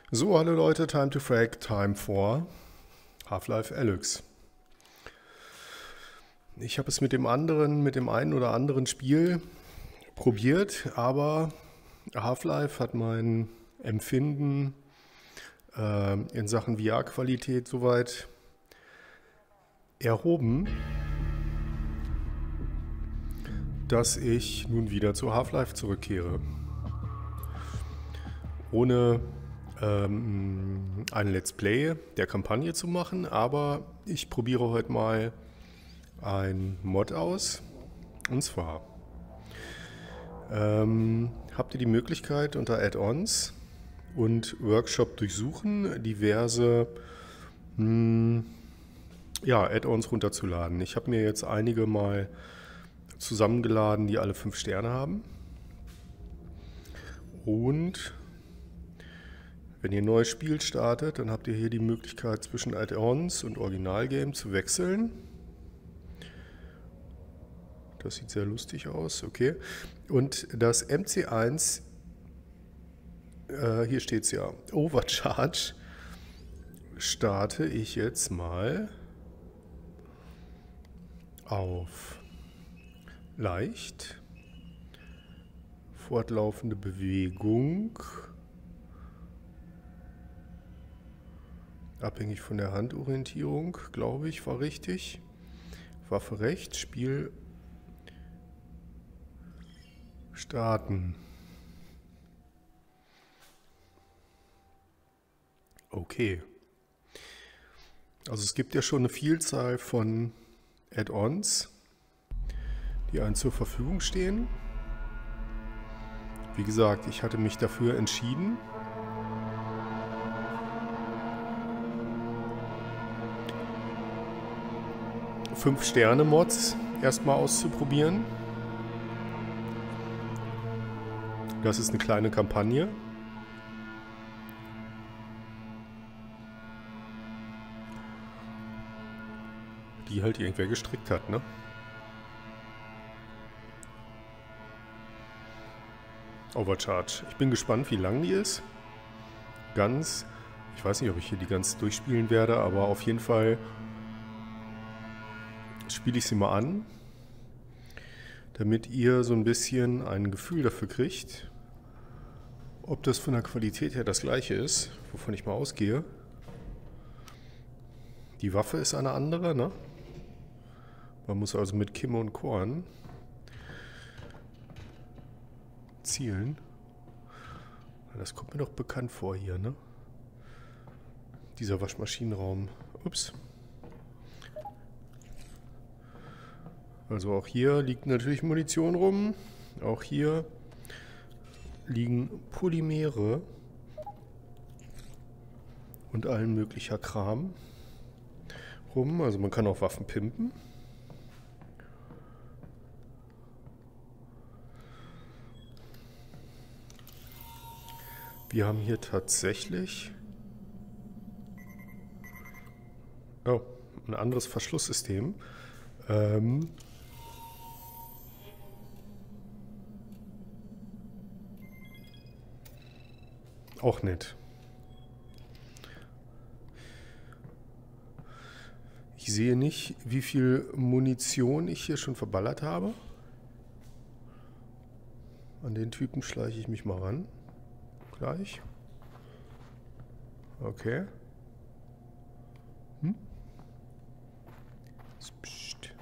So, hallo Leute, Time to Frag, Time for Half-Life Alyx. Ich habe es mit dem einen oder anderen Spiel probiert, aber Half-Life hat mein Empfinden in Sachen VR-Qualität soweit erhoben, dass ich nun wieder zu Half-Life zurückkehre. Ohne ein Let's Play der Kampagne zu machen, aber ich probiere heute mal ein Mod aus. Und zwar habt ihr die Möglichkeit unter Add-ons und Workshop durchsuchen diverse Add-ons runterzuladen. Ich habe mir jetzt einige mal zusammengeladen, die alle 5 Sterne haben. Und wenn ihr ein neues Spiel startet, dann habt ihr hier die Möglichkeit zwischen Add-ons und Originalgame zu wechseln. Das sieht sehr lustig aus, okay. Und das MC1, hier steht es ja, Overcharge, starte ich jetzt mal auf leicht, fortlaufende Bewegung, abhängig von der Handorientierung, glaube ich, war richtig. Waffe rechts, Spiel starten. Okay. Also es gibt ja schon eine Vielzahl von Add-ons, die einem zur Verfügung stehen. Wie gesagt, ich hatte mich dafür entschieden, Fünf-Sterne-Mods erstmal auszuprobieren. Das ist eine kleine Kampagne. Die halt irgendwer gestrickt hat, ne? Overcharge. Ich bin gespannt, wie lang die ist. Ich weiß nicht, ob ich hier die ganz durchspielen werde, aber auf jeden Fall spiele ich sie mal an, damit ihr so ein bisschen ein Gefühl dafür kriegt, ob das von der Qualität her das gleiche ist, wovon ich mal ausgehe. Die Waffe ist eine andere, ne? Man muss also mit Kimme und Korn zielen. Das kommt mir doch bekannt vor hier, ne? Dieser Waschmaschinenraum. Ups. Also auch hier liegt natürlich Munition rum. Auch hier liegen Polymere und allen möglicher Kram rum. Also man kann auch Waffen pimpen. Wir haben hier tatsächlich ein anderes Verschlusssystem. Auch nett. Ich sehe nicht, wie viel Munition ich hier schon verballert habe. An den Typen schleiche ich mich mal ran. Gleich. Okay. Psst.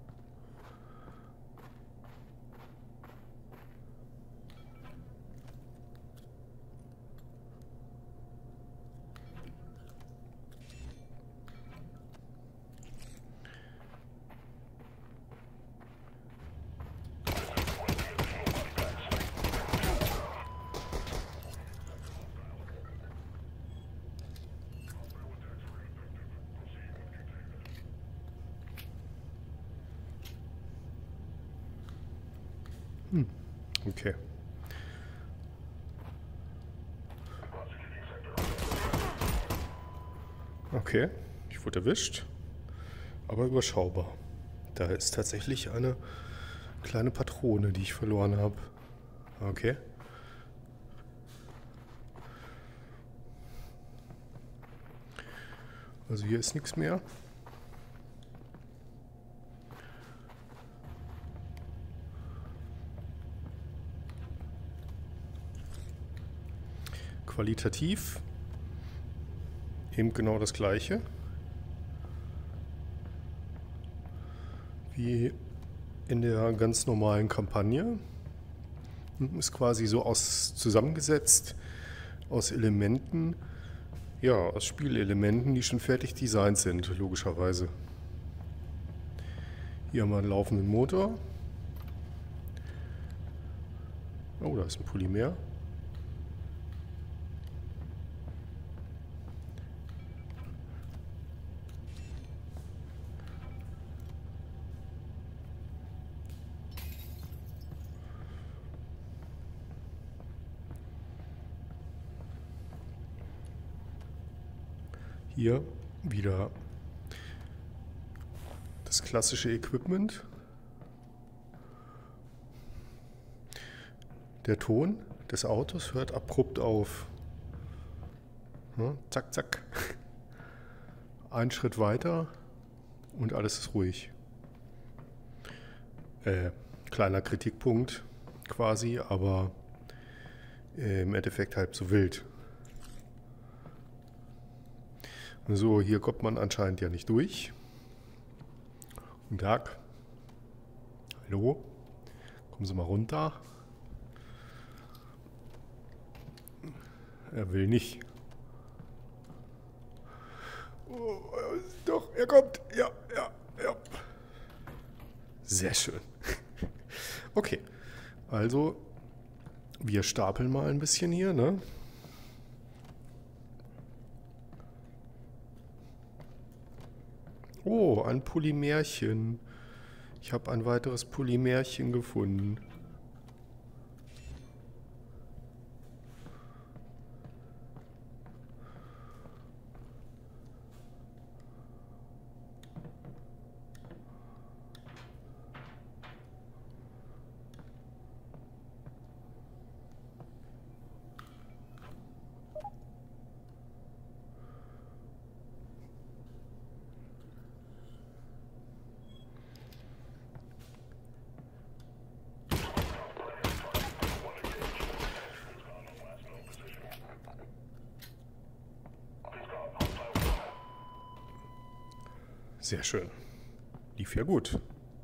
Okay. Okay, ich wurde erwischt, aber überschaubar. Da ist tatsächlich eine kleine Patrone, die ich verloren habe. Okay. Also hier ist nichts mehr. Qualitativ eben genau das gleiche wie in der ganz normalen Kampagne. Ist quasi so zusammengesetzt aus Elementen, ja, aus Spielelementen, die schon fertig designt sind, logischerweise. Hier haben wir einen laufenden Motor. Oh, da ist ein Polymer. Hier wieder das klassische Equipment. Der Ton des Autos hört abrupt auf. Ja, zack, zack. Ein Schritt weiter und alles ist ruhig. Kleiner Kritikpunkt quasi, aber im Endeffekt halb so wild. So, hier kommt man anscheinend ja nicht durch. Guten Tag. Hallo. Kommen Sie mal runter. Er will nicht. Oh, doch, er kommt. Ja, ja, ja. Sehr schön. Okay, also wir stapeln mal ein bisschen hier, ne? Oh, ein Polymerchen. Ich habe ein weiteres Polymerchen gefunden. Sehr schön. Lief ja gut.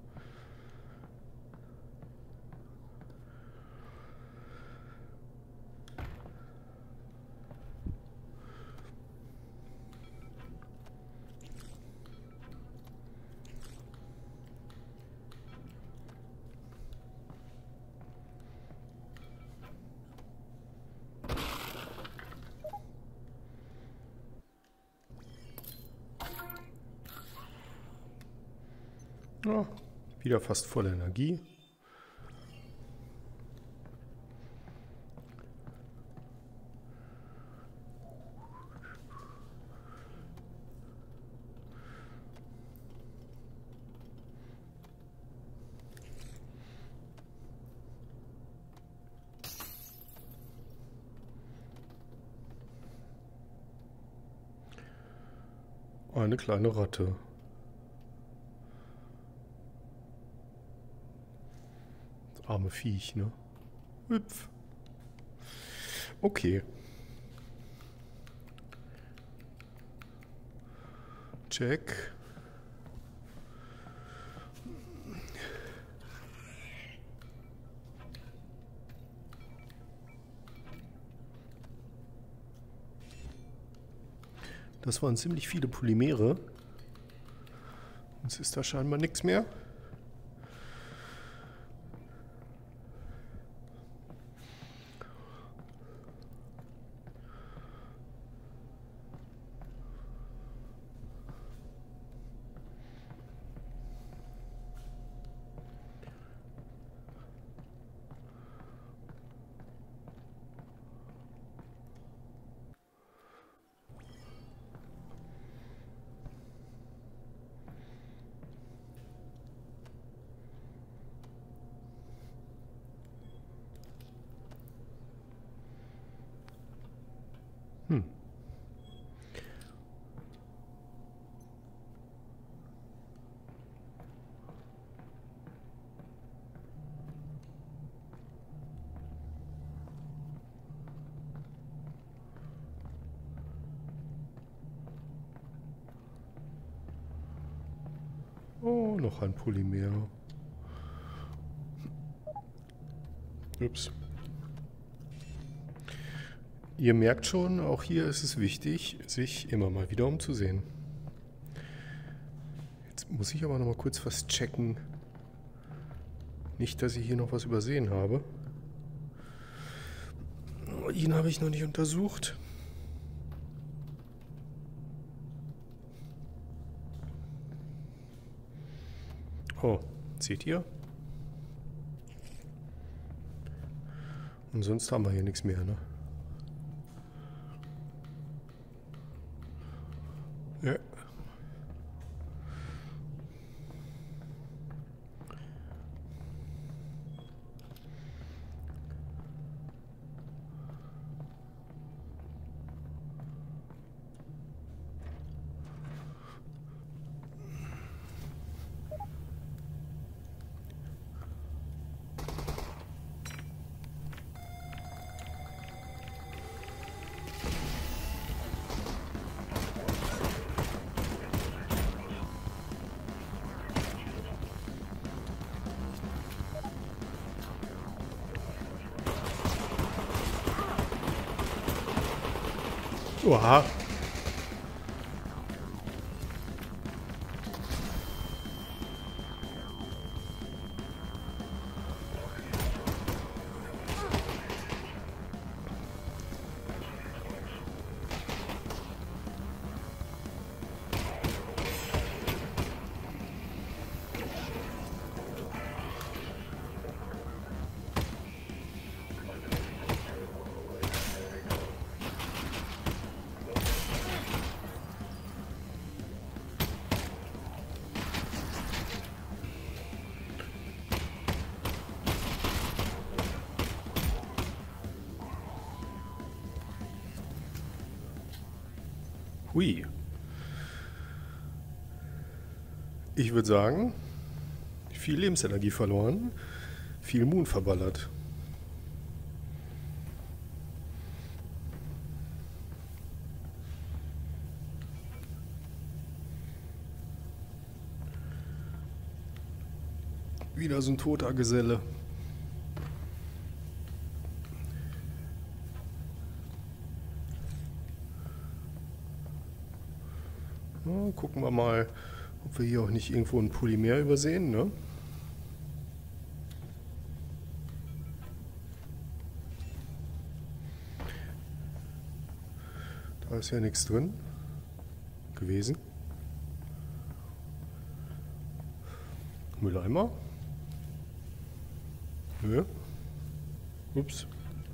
Ja, wieder fast voll Energie. Eine kleine Ratte. Das arme Viech, ne? Hüpf. Okay. Check. Das waren ziemlich viele Polymere. Jetzt ist da scheinbar nichts mehr. Oh, noch ein Polymer. Ups. Ihr merkt schon, auch hier ist es wichtig, sich immer mal wieder umzusehen. Jetzt muss ich aber noch mal kurz was checken. Nicht, dass ich hier noch was übersehen habe. Ihn habe ich noch nicht untersucht. Oh, seht ihr? Und sonst haben wir hier nichts mehr, ne? Ja. Oha. Hui. Ich würde sagen, viel Lebensenergie verloren, viel Moon verballert. Wieder so ein toter Geselle. Na, gucken wir mal, ob wir hier auch nicht irgendwo ein Polymer übersehen, ne? Da ist ja nichts drin gewesen. Mülleimer? Nö. Ups.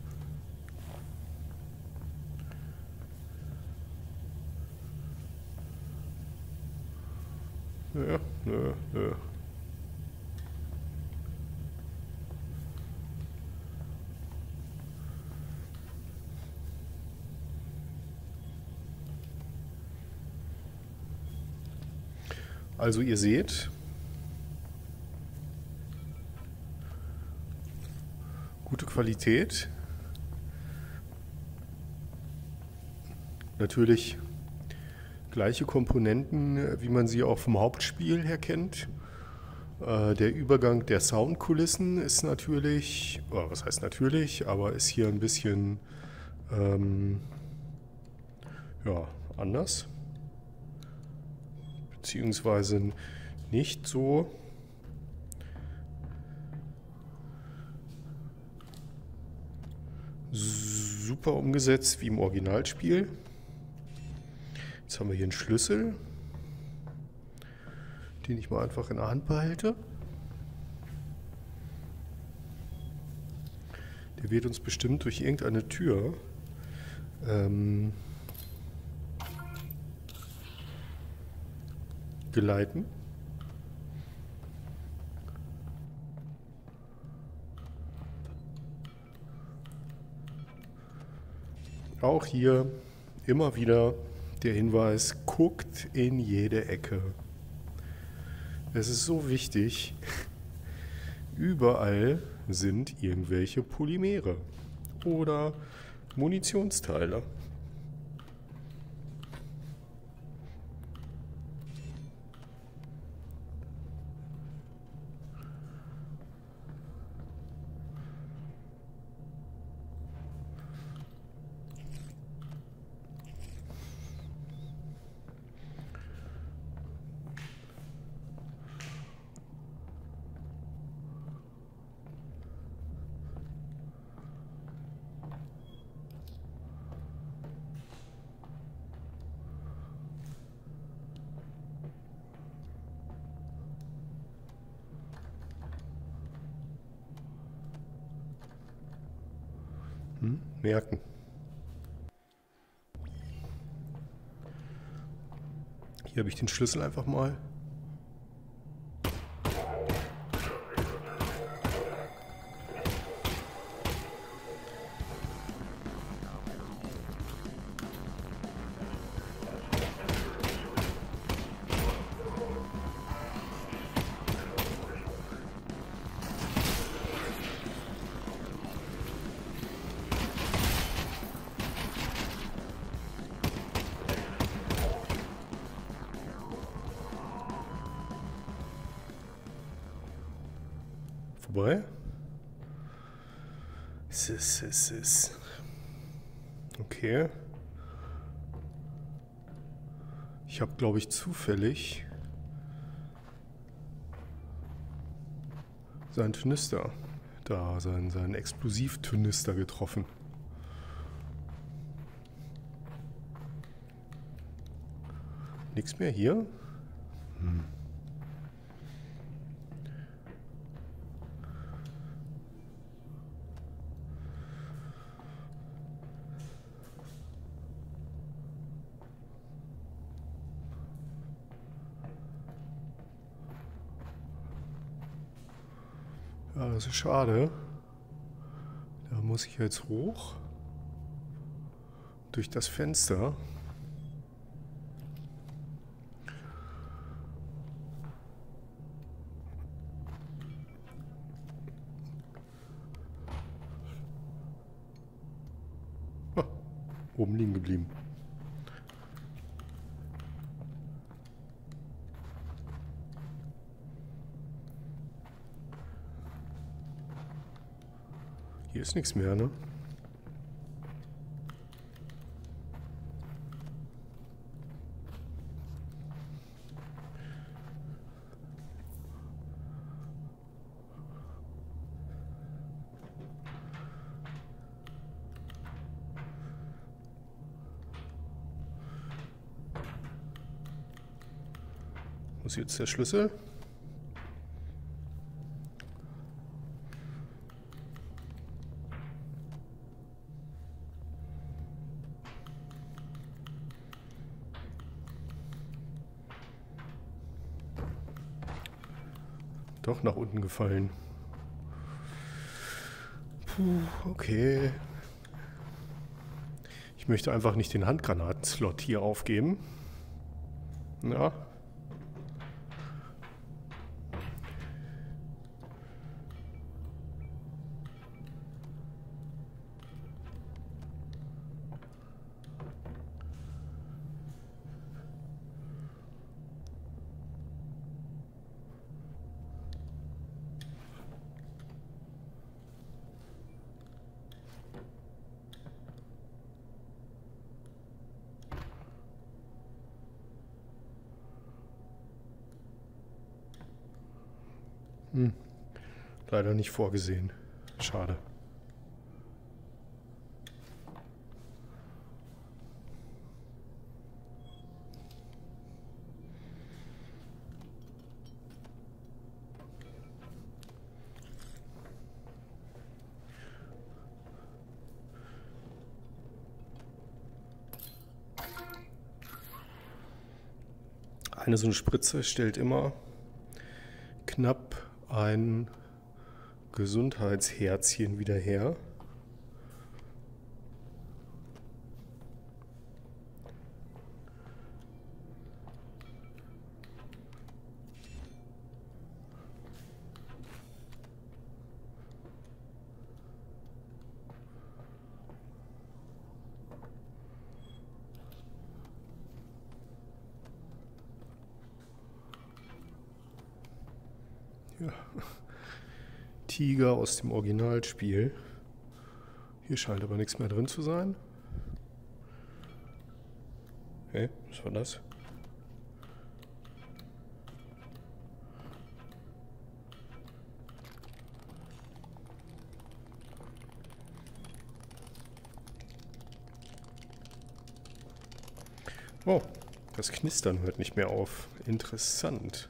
Nö, nö, nö. Also ihr seht, gute Qualität. Natürlich gleiche Komponenten, wie man sie auch vom Hauptspiel her kennt. Der Übergang der Soundkulissen ist natürlich, was heißt natürlich, aber ist hier ein bisschen ja, anders. Beziehungsweise nicht so super umgesetzt wie im Originalspiel. Jetzt haben wir hier einen Schlüssel, den ich mal einfach in der Hand behalte. Der wird uns bestimmt durch irgendeine Tür geleiten. Auch hier immer wieder der Hinweis, guckt in jede Ecke. Es ist so wichtig, überall sind irgendwelche Polymere oder Munitionsteile. Merken. Hier habe ich den Schlüssel einfach mal. Vorbei. Okay. Ich habe, glaube ich, zufällig seinen Tornister, seinen Explosivtornister getroffen. Nichts mehr hier? Ja, das ist schade. Da muss ich jetzt hoch. Durch das Fenster. Ah, oben liegen geblieben. Hier ist nichts mehr, ne? Wo ist jetzt der Schlüssel? Doch nach unten gefallen. Puh, okay. Ich möchte einfach nicht den Handgranaten-Slot hier aufgeben. Ja. Leider nicht vorgesehen. Schade. Eine so eine Spritze stellt immer knapp ein Gesundheitsherzchen wieder her. Ja. Tiger aus dem Originalspiel. Hier scheint aber nichts mehr drin zu sein. Hey, was war das? Oh, das Knistern hört nicht mehr auf. Interessant.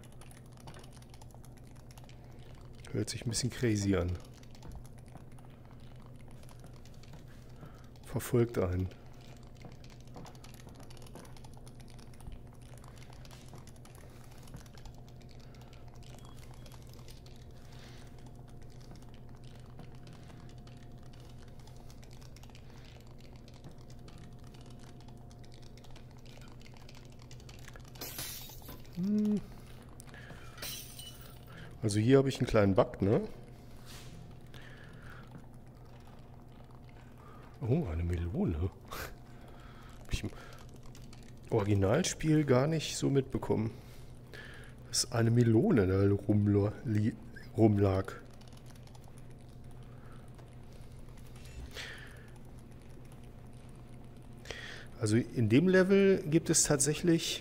Hört sich ein bisschen crazy an. verfolgt einen. Also hier habe ich einen kleinen Bug, ne? Oh, eine Melone. Habe ich im Originalspiel gar nicht so mitbekommen, dass eine Melone da rumlag. Also in dem Level gibt es tatsächlich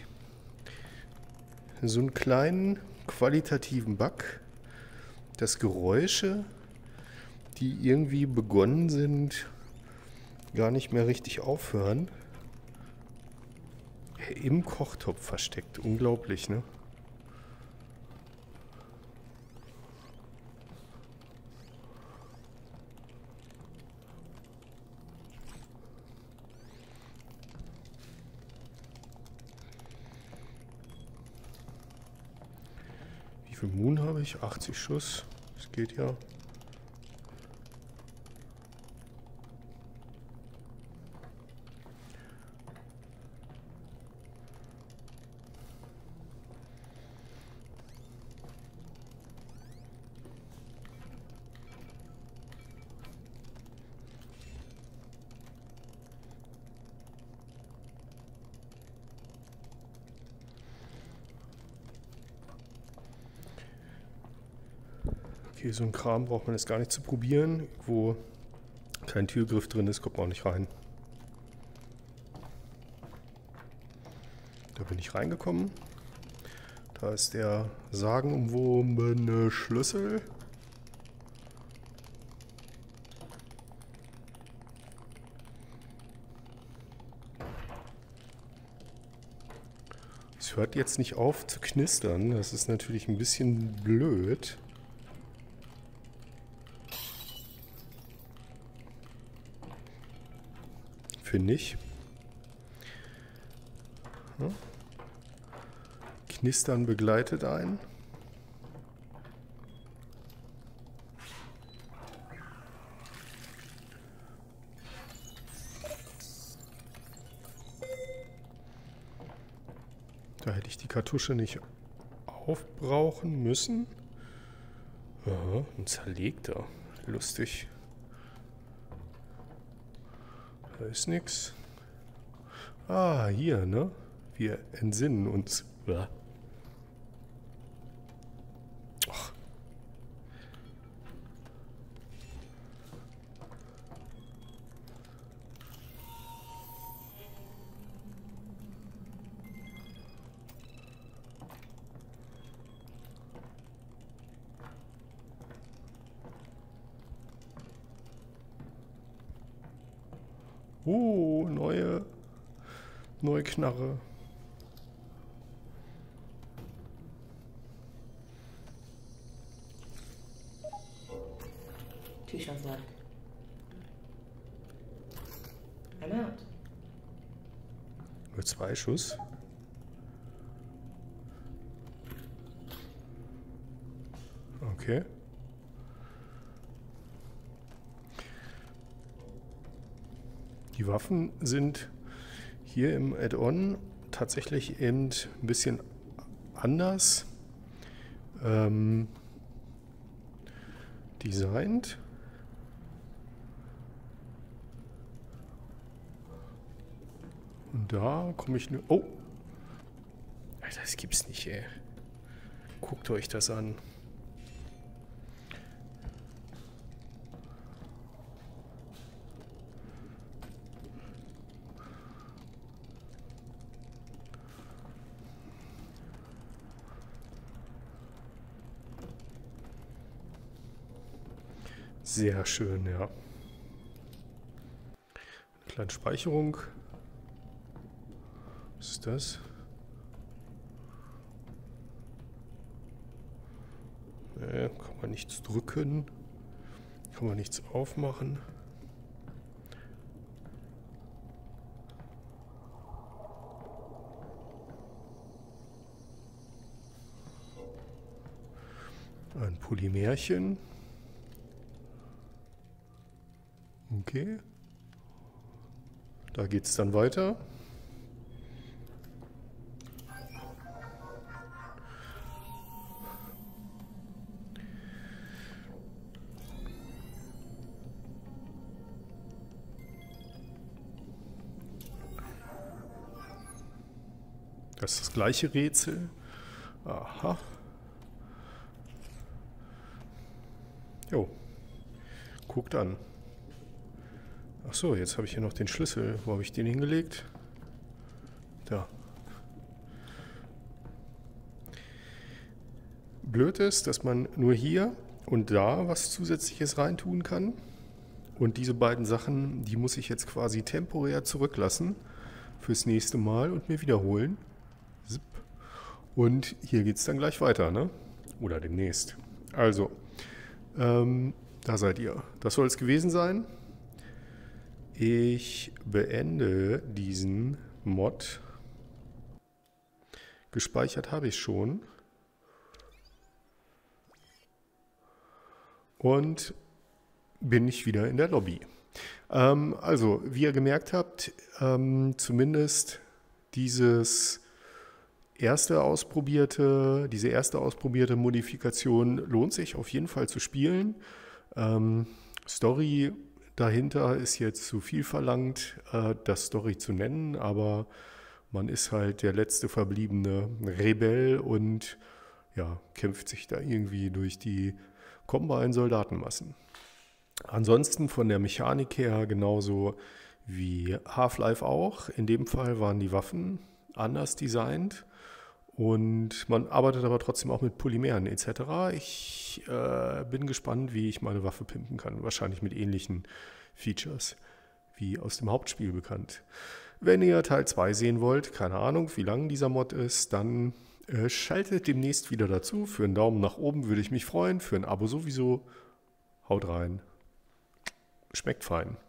so einen kleinen qualitativen Bug, dass Geräusche, die irgendwie begonnen sind, gar nicht mehr richtig aufhören. Im Kochtopf versteckt. Unglaublich, ne? Wie viel Moon habe ich? 80 Schuss. Das geht ja. Okay, so ein Kram braucht man jetzt gar nicht zu probieren. Wo kein Türgriff drin ist, kommt man auch nicht rein. Da bin ich reingekommen. Da ist der sagenumwobene Schlüssel. Es hört jetzt nicht auf zu knistern. Das ist natürlich ein bisschen blöd. Finde ich. Ja. Knistern begleitet einen. Da hätte ich die Kartusche nicht aufbrauchen müssen. Aha, ein zerlegter. Lustig. Da ist nichts. Ah, hier, ne? Wir entsinnen uns. Ach. Neue Knarre. Two shots left. I'm out. Nur 2 Schuss. Okay. Die Waffen sind hier im Add-on tatsächlich eben ein bisschen anders designt. Und da komme ich nur... Oh! Alter, das gibt's nicht, ey. Guckt euch das an. Sehr schön, ja. Eine kleine Speicherung. Was ist das? Kann man nichts drücken. Kann man nichts aufmachen. Ein Polymerchen. Okay. Da geht es dann weiter. Das ist das gleiche Rätsel. Aha. Jo. Guckt an. Ach so, jetzt habe ich hier noch den Schlüssel. Wo habe ich den hingelegt? Da. Blöd ist, dass man nur hier und da was Zusätzliches reintun kann. Und diese beiden Sachen, die muss ich jetzt quasi temporär zurücklassen fürs nächste Mal und mir wiederholen. Zip. Und hier geht es dann gleich weiter, ne? Oder demnächst. Also, da seid ihr. Das soll es gewesen sein. Ich beende diesen Mod. Gespeichert habe ich schon. Und bin ich wieder in der Lobby. Also, wie ihr gemerkt habt, zumindest diese erste ausprobierte Modifikation lohnt sich auf jeden Fall zu spielen. Story dahinter ist jetzt zu viel verlangt, das Story zu nennen, aber man ist halt der letzte verbliebene Rebell und ja, kämpft sich da irgendwie durch die Combine-Soldatenmassen. Ansonsten von der Mechanik her genauso wie Half-Life auch. In dem Fall waren die Waffen anders designt und man arbeitet aber trotzdem auch mit Polymeren etc. Ich bin gespannt, wie ich meine Waffe pimpen kann. Wahrscheinlich mit ähnlichen Features wie aus dem Hauptspiel bekannt. Wenn ihr Teil 2 sehen wollt, keine Ahnung, wie lang dieser Mod ist, dann schaltet demnächst wieder dazu. Für einen Daumen nach oben würde ich mich freuen, für ein Abo sowieso. Haut rein. Schmeckt fein.